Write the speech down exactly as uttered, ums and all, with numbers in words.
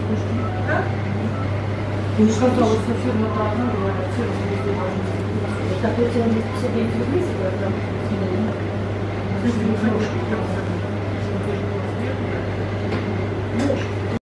Не сказала, что фирма про одна говорит, фирма везде должна быть. Так, у тебя есть себе информация, когда... Хороший.